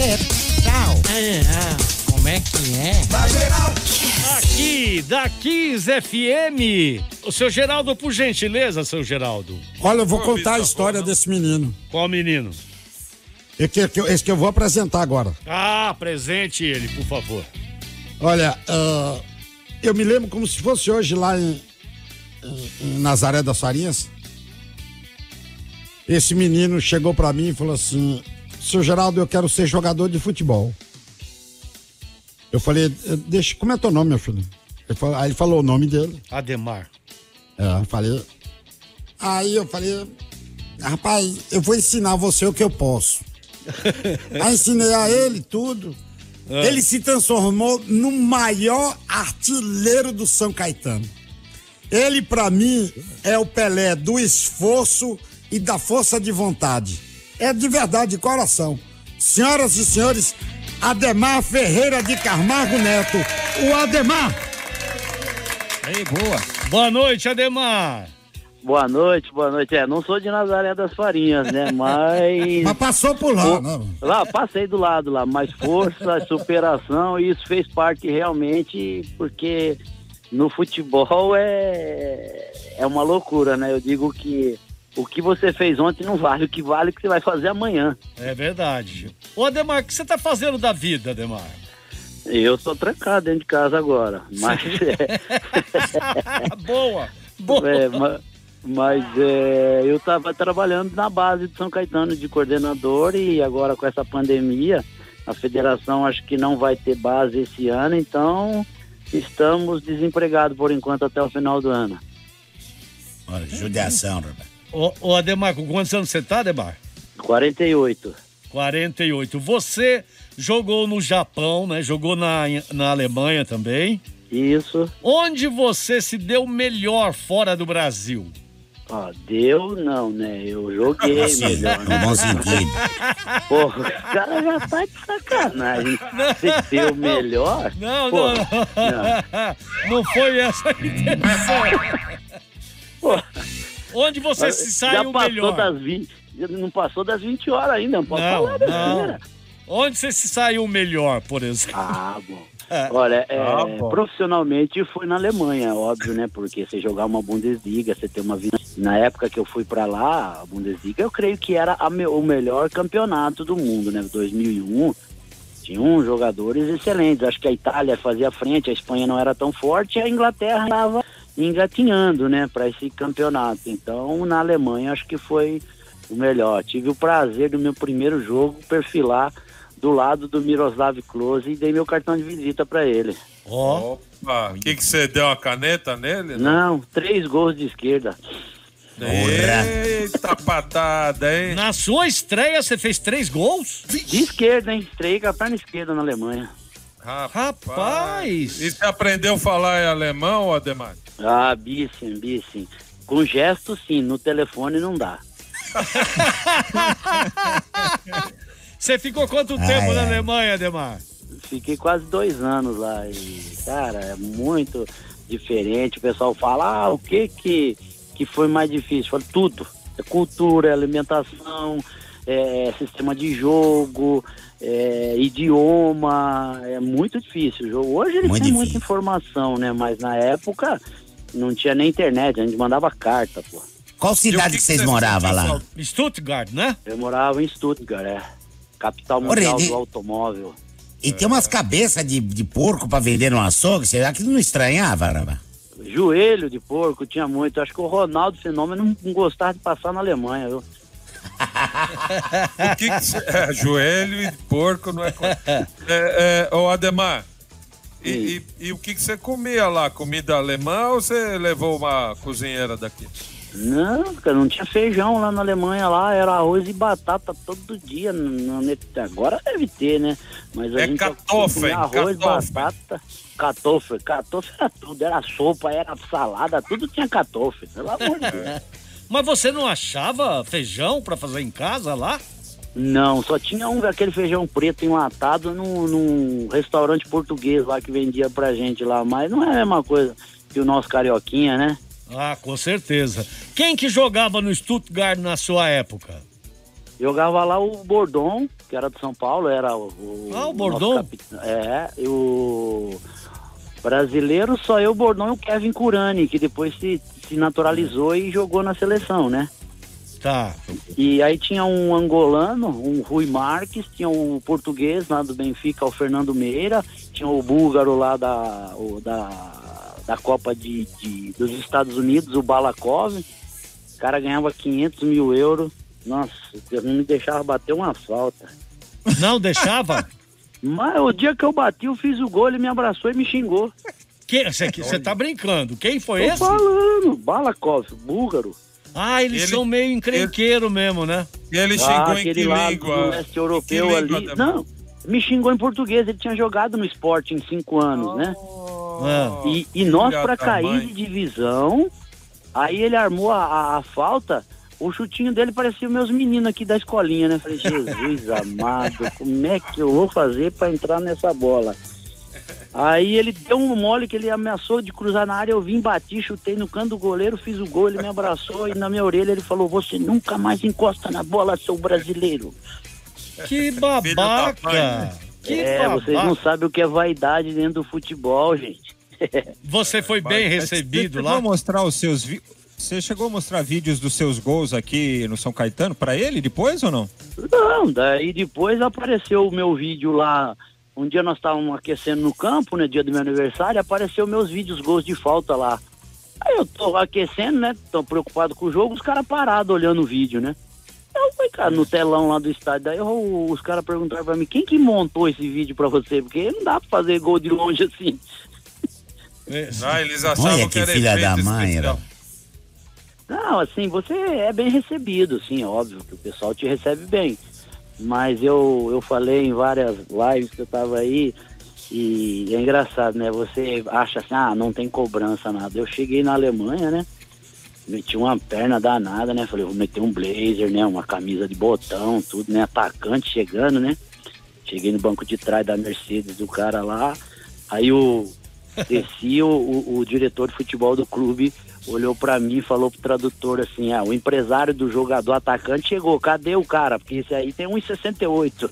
Geral. Como é que é? Da Geral. Aqui, da Kiss FM. O seu Geraldo, por gentileza, seu Geraldo. Olha, eu vou contar a história desse menino. Qual menino? Esse que eu vou apresentar agora. Ah, apresente ele, por favor. Olha, eu me lembro como se fosse hoje lá em Nazaré das Farinhas. Esse menino chegou pra mim e falou assim: seu Geraldo, eu quero ser jogador de futebol. Eu falei, como é teu nome, meu filho? Aí ele falou o nome dele. Ademar. Eu falei. Aí eu falei, rapaz, eu vou ensinar você o que eu posso. Aí ensinei a ele tudo. Ele se transformou no maior artilheiro do São Caetano. Ele, pra mim, é o Pelé do esforço e da força de vontade. É de verdade, de coração. Senhoras e senhores, Ademar Ferreira de Camargo Neto. O Ademar. Ei, boa. Boa noite, Ademar. Boa noite. Não sou de Nazaré das Farinhas, né? Mas passou por lá, né? Lá, passei do lado lá, mas força, superação, e isso fez parte realmente, porque no futebol é uma loucura, né? Eu digo que o que você fez ontem não vale, o que vale é o que você vai fazer amanhã. É verdade. Ô, Ademar, o que você tá fazendo da vida, Ademar? Eu tô trancado dentro de casa agora, mas... Boa! Mas eu tava trabalhando na base de São Caetano de coordenador, e agora com essa pandemia, a federação acho que não vai ter base esse ano, então estamos desempregados por enquanto até o final do ano. Olha, judiação, rapaz. Ô, Ademar, com quantos anos você tá, Ademar? 48. 48. Você jogou no Japão, né? Jogou na Alemanha também. Isso. Onde você se deu melhor fora do Brasil? Deu não, né? Eu joguei melhor. No bom sentido. Porra, o cara já tá de sacanagem. Você deu melhor? Não, Porra, não foi essa a intenção. Porra. Onde você se saiu melhor? Não passou das 20 horas ainda, não pode falar besteira. Onde você se saiu melhor, por exemplo? Bom. Olha, profissionalmente foi na Alemanha, óbvio, né? Porque você jogar uma Bundesliga, você ter uma vida... Na época que eu fui pra lá, a Bundesliga, eu creio que era o melhor campeonato do mundo, né? 2001, tinham jogadores excelentes. Acho que a Itália fazia frente, a Espanha não era tão forte, e a Inglaterra estava engatinhando, né? Pra esse campeonato. Então, na Alemanha, acho que foi o melhor. Tive o prazer do meu primeiro jogo perfilar do lado do Miroslav Klose e dei meu cartão de visita pra ele. Opa, o que você deu, a caneta nele? Né? Não, 3 gols de esquerda. Eita patada, hein? Na sua estreia você fez 3 gols? De esquerda, hein? Estreia com a perna esquerda na Alemanha. Rapaz! E você aprendeu a falar em alemão, Ademar? Bisschen. Com gesto, sim. No telefone não dá. Você ficou quanto tempo na Alemanha, Ademar? Fiquei quase 2 anos lá. E, cara, é muito diferente. O pessoal fala, o que foi mais difícil? Eu falo, tudo. É cultura, é alimentação, é sistema de jogo, idioma. É muito difícil. Hoje eles têm muita informação, né? Mas na época não tinha nem internet, a gente mandava carta, pô. Qual cidade que vocês moravam lá? Stuttgart, né? Eu morava em Stuttgart, capital mundial do automóvel. E tem umas cabeças de porco pra vender no açougue, será que não estranhava, Raba? Joelho de porco tinha muito. Acho que o Ronaldo Fenômeno não gostava de passar na Alemanha, viu? O que joelho de porco não é... Ô Ademar, e o que você comia lá? Comida alemã ou você levou uma cozinheira daqui? Não, cara, não tinha feijão lá na Alemanha, lá era arroz e batata todo dia. Agora deve ter, né? Mas a gente Kartoffel, arroz, batata, Kartoffel era tudo, era sopa, era salada, tudo tinha Kartoffel, pelo amor de Deus. Mas você não achava feijão pra fazer em casa lá? Não, só tinha aquele feijão preto enlatado num restaurante português lá que vendia pra gente lá, mas não é a mesma coisa que o nosso carioquinha, né? Ah, com certeza. Quem que jogava no Stuttgart na sua época? Jogava lá o Bordon, que era do São Paulo, era o Bordon? E o brasileiro só eu, o Bordon e o Kevin Curani, que depois se naturalizou e jogou na seleção, né? Tá. E aí tinha um angolano, um Rui Marques, tinha o português lá do Benfica, o Fernando Meira, tinha o búlgaro lá da Copa dos Estados Unidos, o Balakov. O cara ganhava 500 mil euros. Nossa, Deus não me deixava bater uma falta. Não deixava? Mas o dia que eu bati, eu fiz o gol, ele me abraçou e me xingou. Você tá brincando? Quem foi Tô esse? falando, Balakov, búlgaro. Ah, eles são meio encrenqueiro mesmo, né? E ele xingou em que língua? língua? Leste europeu ali. Não, me xingou em português, ele tinha jogado no Sport em 5 anos, né? E nós, pra cair de divisão, aí ele armou a falta. O chutinho dele parecia meus meninos aqui da escolinha, né? Falei, Jesus amado, como é que eu vou fazer pra entrar nessa bola? Aí ele deu um mole que ele ameaçou de cruzar na área, eu vim, bati, chutei no canto do goleiro, fiz o gol, ele me abraçou e na minha orelha ele falou, você nunca mais encosta na bola, seu brasileiro. Que babaca! Vocês não sabem o que é vaidade dentro do futebol, gente. Você foi bem recebido lá? Você chegou a mostrar vídeos dos seus gols aqui no São Caetano pra ele depois ou não? Não, daí depois apareceu o meu vídeo lá. Um dia nós estávamos aquecendo no campo, né, dia do meu aniversário, apareceu meus vídeos, gols de falta lá. Aí eu tô aquecendo, né, tô preocupado com o jogo, os caras parados olhando o vídeo, né. Eu fui, cara, no telão lá do estádio, daí os caras perguntaram pra mim, quem que montou esse vídeo pra você? Porque não dá pra fazer gol de longe assim. Eles achavam que era filha da mãe, era. Não, assim, você é bem recebido, sim, óbvio, que o pessoal te recebe bem. Mas eu falei em várias lives que eu tava aí, e é engraçado, né? Você acha assim, não tem cobrança, nada. Eu cheguei na Alemanha, né? Meti uma perna danada, né? Falei, vou meter um blazer, né? Uma camisa de botão, tudo, né? Atacante chegando, né? Cheguei no banco de trás da Mercedes do cara lá, aí desci, o diretor de futebol do clube olhou pra mim e falou pro tradutor assim, o empresário do jogador atacante chegou, cadê o cara? Porque esse aí tem 1,68.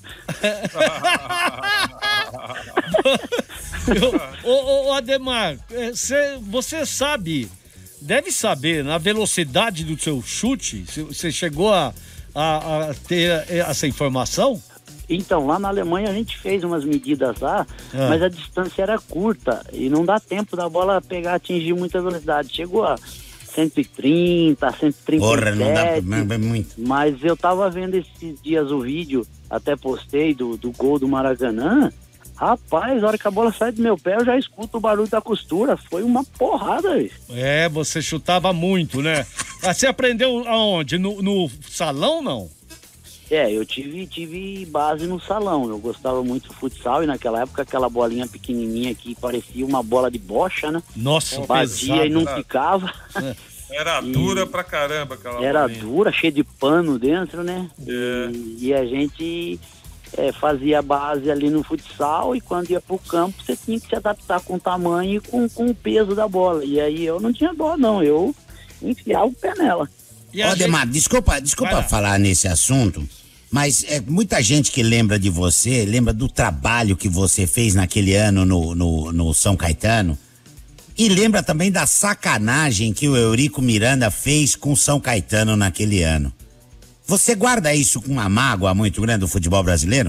Ô Ademar, você deve saber, na velocidade do seu chute, você chegou a ter essa informação? Então, lá na Alemanha a gente fez umas medidas lá, mas a distância era curta e não dá tempo da bola atingir muita velocidade. Chegou a 130, 137. Porra, não dá pra muito. Mas eu tava vendo esses dias o vídeo, até postei, do gol do Maracanã. Rapaz, a hora que a bola sai do meu pé, eu já escuto o barulho da costura. Foi uma porrada aí. Você chutava muito, né? Você aprendeu aonde? No salão, não? Eu tive base no salão. Eu gostava muito do futsal e naquela época aquela bolinha pequenininha que parecia uma bola de bocha, né? Nossa, batia e não ficava. Era dura pra caramba aquela bolinha. Era dura, cheia de pano dentro, né? E a gente fazia base ali no futsal e quando ia pro campo você tinha que se adaptar com o tamanho e com o peso da bola. E aí eu não tinha dó, não. Eu enfiava o pé nela. Ademar, desculpa falar nesse assunto, mas muita gente que lembra de você, lembra do trabalho que você fez naquele ano no São Caetano e lembra também da sacanagem que o Eurico Miranda fez com o São Caetano naquele ano. Você guarda isso com uma mágoa muito grande do futebol brasileiro?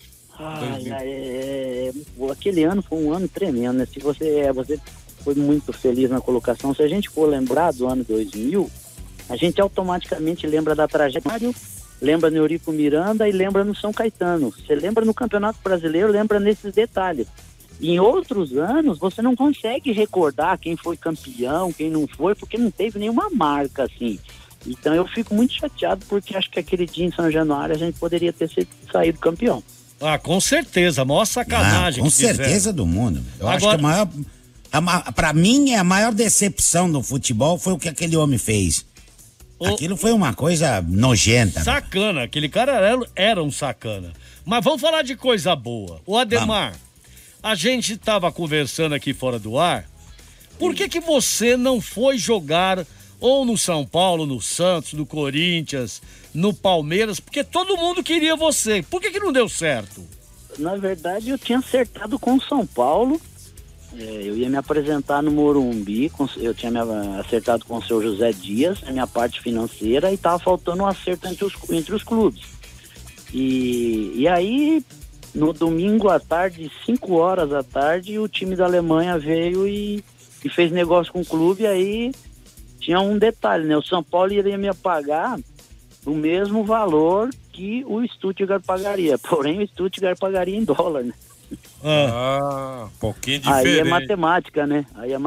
Aquele ano foi um ano tremendo, né? Se você foi muito feliz na colocação, se a gente for lembrar do ano 2000, a gente automaticamente lembra da trajetória, lembra no Eurico Miranda e lembra no São Caetano. Você lembra no Campeonato Brasileiro, lembra nesses detalhes. Em outros anos, você não consegue recordar quem foi campeão, quem não foi, porque não teve nenhuma marca, assim. Então eu fico muito chateado, porque acho que aquele dia em São Januário a gente poderia ter saído campeão. Com certeza, a maior sacanagem. Com certeza do mundo. Eu acho que pra mim, a maior decepção do futebol foi o que aquele homem fez. Aquilo foi uma coisa nojenta. Sacana, aquele cara era um sacana. Mas vamos falar de coisa boa. O Ademar, a gente estava conversando aqui fora do ar. Por que você não foi jogar ou no São Paulo, no Santos, no Corinthians, no Palmeiras, porque todo mundo queria você. Por que não deu certo? Na verdade, eu tinha acertado com o São Paulo. Eu ia me apresentar no Morumbi, eu tinha me acertado com o seu José Dias, a minha parte financeira, e estava faltando um acerto entre os clubes. E aí, no domingo à tarde, 5 horas da tarde, o time da Alemanha veio e fez negócio com o clube. E aí tinha um detalhe, né? O São Paulo iria me pagar o mesmo valor que o Stuttgart pagaria, porém o Stuttgart pagaria em dólar, né? Pouquinho diferente. Aí é matemática, né?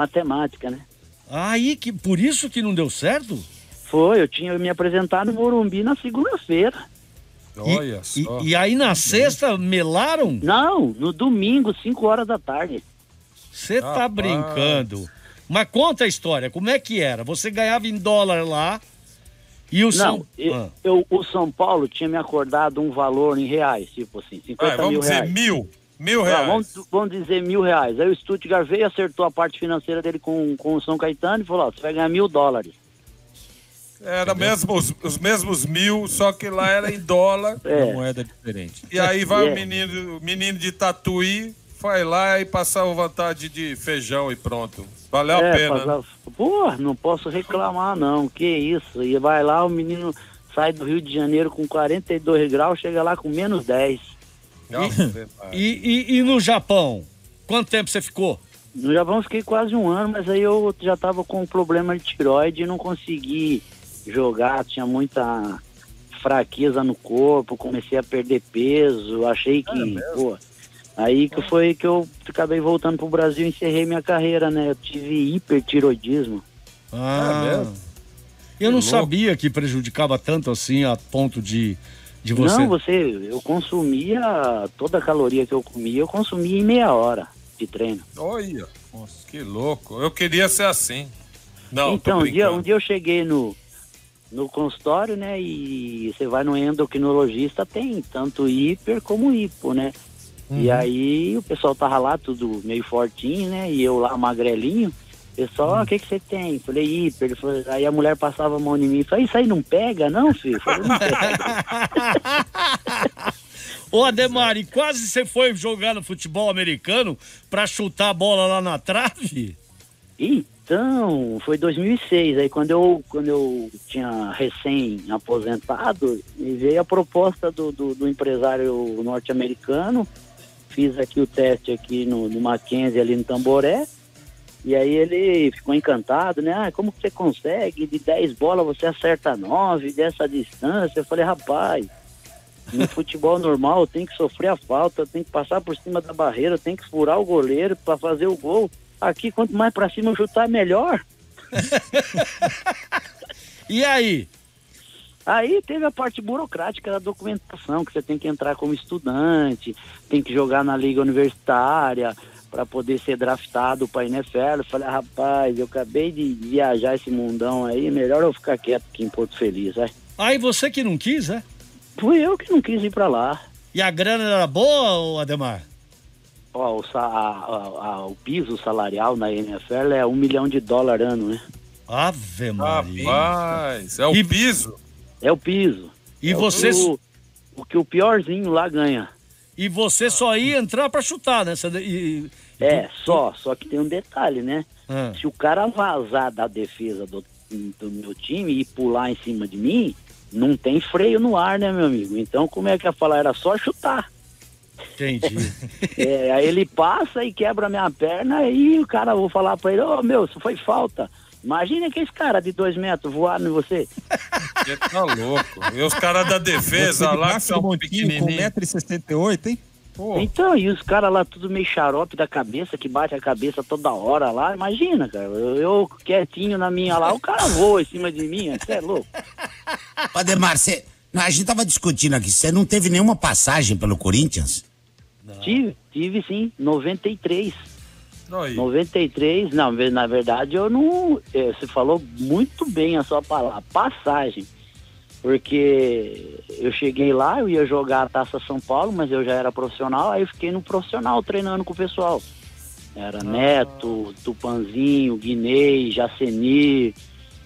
Por isso que não deu certo? Foi, eu tinha me apresentado no Morumbi na segunda-feira. Olha só. E aí na sexta melaram? Não, no domingo, 5 horas da tarde. Você tá brincando. Mas conta a história, como é que era? Você ganhava em dólar lá e o o São Paulo tinha me acordado um valor em reais, tipo assim, 50 mil reais. Vamos dizer mil reais. Vamos dizer R$1.000. Aí o Stuttgart veio e acertou a parte financeira dele com o São Caetano e falou, você vai ganhar $1.000. Era mesmo os mesmos 1.000, só que lá era em dólar. Uma moeda diferente. E aí vai o menino de Tatuí, vai lá e passava vontade de feijão e pronto. Valeu a pena. Pô, não posso reclamar não, que isso. E vai lá, o menino sai do Rio de Janeiro com 42 graus, chega lá com menos 10. E no Japão? Quanto tempo você ficou? No Japão eu fiquei quase 1 ano, mas aí eu já tava com um problema de tireoide e não consegui jogar, tinha muita fraqueza no corpo, comecei a perder peso, achei que, aí que foi que eu acabei voltando pro Brasil e encerrei minha carreira, né? Eu tive hipertiroidismo. Eu não sabia que prejudicava tanto assim a ponto de você... Não, eu consumia toda a caloria que eu comia, eu consumia em meia hora de treino. Olha, nossa, que louco, eu queria ser assim. Não, então, um dia eu cheguei no consultório, né, e você vai no endocrinologista, tem tanto hiper como hipo, né? E aí o pessoal tava lá tudo meio fortinho, né, e eu lá magrelinho. Pessoal, o que você tem? Falei, hiper. Aí a mulher passava a mão em mim e falou, isso aí não pega, não, filho? Falei, não pega. Ô, Ademar, e quase você foi jogar no futebol americano pra chutar a bola lá na trave? Então, foi 2006. Aí quando eu tinha recém-aposentado, me veio a proposta do empresário norte-americano. Fiz aqui o teste aqui no Mackenzie, ali no Tamboré. E aí ele ficou encantado, né? Como que você consegue? De 10 bolas você acerta 9 dessa distância. Eu falei, rapaz, no futebol normal eu tenho que sofrer a falta, eu tenho que passar por cima da barreira, eu tenho que furar o goleiro para fazer o gol. Aqui, quanto mais pra cima eu chutar, melhor. E aí? Aí teve a parte burocrática da documentação, que você tem que entrar como estudante, tem que jogar na liga universitária para poder ser draftado para a NFL. Eu falei, rapaz, eu acabei de viajar esse mundão aí, melhor eu ficar quieto aqui em Porto Feliz, vai. Aí você que não quis, né? Fui eu que não quis ir para lá. E a grana era boa, Ademar? Ó, o piso salarial na NFL é $1 milhão ano, né? Ave Maria. Rapaz, é o piso? É o piso. E você... O que o piorzinho lá ganha. E você só ia entrar pra chutar, né? Só que tem um detalhe, né? Se o cara vazar da defesa do meu time e pular em cima de mim, não tem freio no ar, né, meu amigo? Então, como é que ia falar? Era só chutar. Entendi. Aí ele passa e quebra a minha perna e o cara, vou falar pra ele, meu, isso foi falta. Imagina aqueles caras de 2 metros voando em você. Você tá louco. E os caras da defesa lá que são pequenininhos. Com 1,68 m, hein? Pô. Então, e os caras lá tudo meio xarope da cabeça, que bate a cabeça toda hora lá. Imagina, cara, eu quietinho na minha lá, o cara voa em cima de mim, você é louco. Ademar, a gente tava discutindo aqui, você não teve nenhuma passagem pelo Corinthians? Não. Tive sim, 93. Oi. 93, não, na verdade eu não... Você falou muito bem a sua palavra, passagem. Porque eu cheguei lá, eu ia jogar a Taça São Paulo, mas eu já era profissional, aí eu fiquei no profissional treinando com o pessoal. Era Neto, Tupanzinho, Guinei, Jacenir,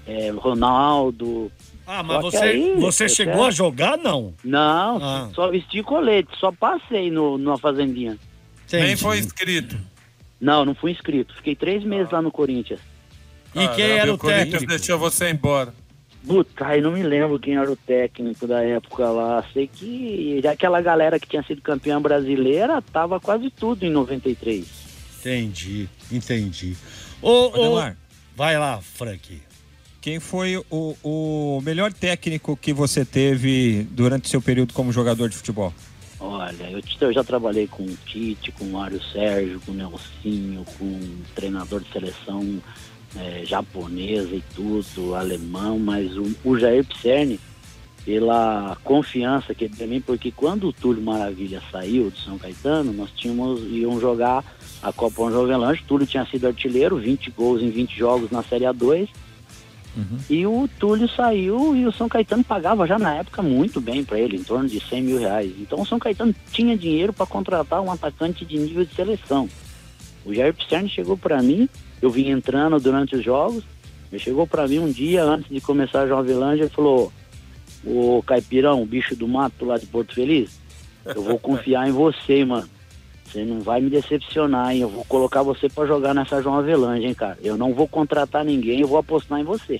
Ronaldo. Mas você chegou a jogar, não? Não, só vesti colete, só passei numa fazendinha. Entendi. Nem foi inscrito? Não fui inscrito. Fiquei 3 meses lá no Corinthians. E quem era o técnico? O Corinthians deixou você embora. Puta, eu não me lembro quem era o técnico da época lá. Sei que aquela galera que tinha sido campeã brasileira tava quase tudo em 93. Entendi. Vai lá, Frank. Quem foi o melhor técnico que você teve durante o seu período como jogador de futebol? Olha, eu já trabalhei com o Tite, com o Mário Sérgio, com o Nelsinho, com o treinador de seleção japonesa e tudo, alemão, mas o Jair Pisserni, pela confiança que ele deu em mim, porque quando o Túlio Maravilha saiu de São Caetano, nós iam jogar a Copa João Avelange. O Túlio tinha sido artilheiro, 20 gols em 20 jogos na Série A2. E o Túlio saiu e o São Caetano pagava já na época muito bem para ele, em torno de 100 mil reais. Então o São Caetano tinha dinheiro para contratar um atacante de nível de seleção. O Jair Pisserni chegou para mim, eu vim entrando durante os jogos, ele chegou para mim um dia antes de começar a João Avelange e falou: ô Caipirão, bicho do mato lá de Porto Feliz, eu vou confiar em você, mano. Você não vai me decepcionar, hein? Eu vou colocar você pra jogar nessa João Avelange, hein, cara? Eu não vou contratar ninguém, eu vou apostar em você.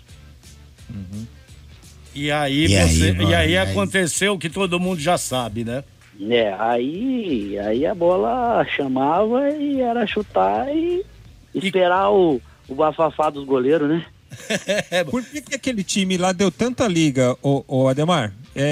E aí aconteceu o que todo mundo já sabe, né? Aí a bola chamava e era chutar e esperar o bafafá dos goleiros, né? Por que aquele time lá deu tanta liga, ô Ademar?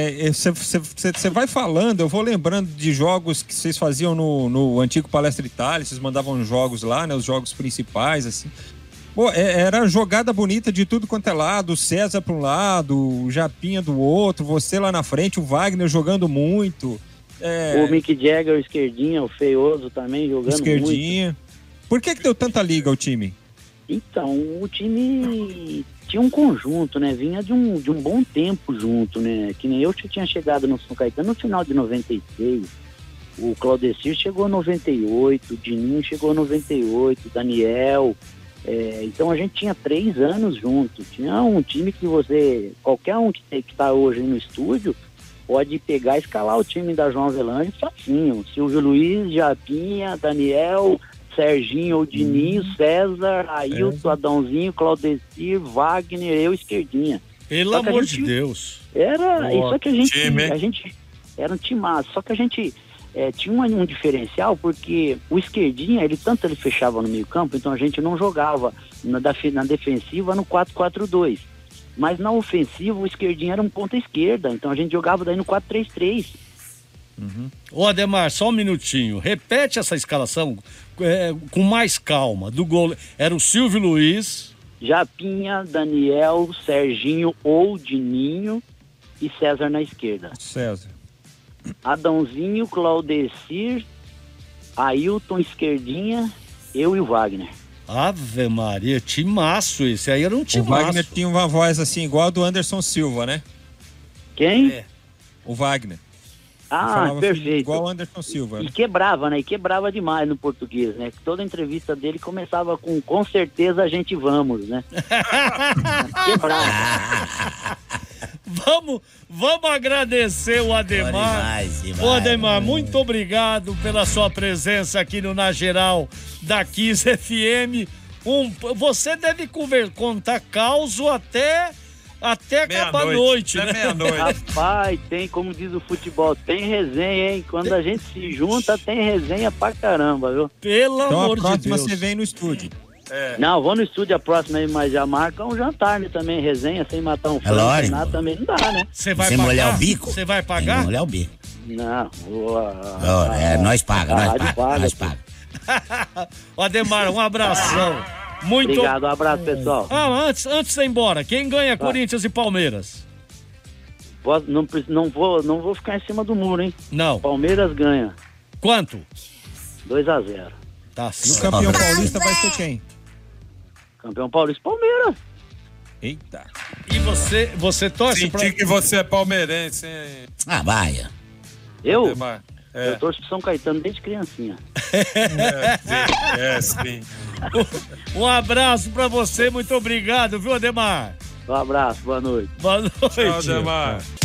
Você vai falando, eu vou lembrando de jogos que vocês faziam no antigo Palestra Itália, vocês mandavam jogos lá, né? Os jogos principais, assim. Pô, era jogada bonita de tudo quanto é lado, o César para um lado, o Japinha do outro, você lá na frente, o Wagner jogando muito. O Mick Jagger, o Esquerdinha, o Feioso também jogando Esquerdinha. Muito. Por que deu tanta liga o time? Então, o time tinha um conjunto, né? Vinha de um bom tempo junto, né? Que nem eu tinha chegado no São Caetano no final de 96. O Claudecir chegou em 98, o Dininho chegou em 98, o Daniel. Então a gente tinha 3 anos juntos. Tinha um time que qualquer um que está hoje no estúdio, pode pegar e escalar o time da João Avelange facinho. Silvio Luiz, Japinha, Daniel, Serginho, o Dininho, César, Ailton, Adãozinho, Claudecir, Wagner, eu, Esquerdinha. Pelo amor de Deus. Só que a gente era um timaço, só que a gente tinha um diferencial, porque o Esquerdinha, ele fechava no meio campo, então a gente não jogava na defensiva no 4-4-2. Mas na ofensiva o Esquerdinha era um ponta esquerda, então a gente jogava daí no 4-3-3. Ô Ademar, só um minutinho, repete essa escalação com mais calma. Do gol era o Silvio Luiz, Japinha, Daniel, Serginho ou Dininho e César na esquerda. César. Adãozinho, Claudecir, Ailton, Esquerdinha, eu e o Wagner. Ave Maria, timaço esse aí, era um timaço. O Wagner tinha uma voz assim, igual a do Anderson Silva, né? Quem? O Wagner. Perfeito. Igual o Anderson Silva. E quebrava, né? E quebrava demais no português, né? Toda entrevista dele começava com certeza a gente vamos, né? Quebrava. Vamos agradecer o Ademar. Ô Ademar, muito obrigado pela sua presença aqui no Na Geral da Kiss FM. Você deve contar causo até acabar a noite, né? Meia-noite. Rapaz, tem, como diz o futebol, tem resenha, hein? Quando a gente se junta, tem resenha pra caramba, viu? Pelo amor de Deus. Então a próxima você vem no estúdio. Não, vou no estúdio a próxima aí, mas já marca um jantar, né? Também, resenha, sem matar um frango, nada, também não dá, né? Você vai pagar? Molhar o bico? Você vai pagar? Sem molhar o bico. Não, nós paga. Ô Ademar, um abração. Muito obrigado, um abraço, pessoal. Antes de ir embora, quem ganha Corinthians e Palmeiras? Não vou ficar em cima do muro, hein? Não. Palmeiras ganha. Quanto? 2-0. Tá certo. E o campeão paulista vai ser quem? Campeão paulista, Palmeiras. Eita. E você torce pra... Senti que você é palmeirense, hein? Baia. Eu? Eu torço pro São Caetano desde criancinha. Sim. Um abraço pra você, muito obrigado, viu, Ademar? Um abraço, boa noite. Boa noite. Tchau, Ademar.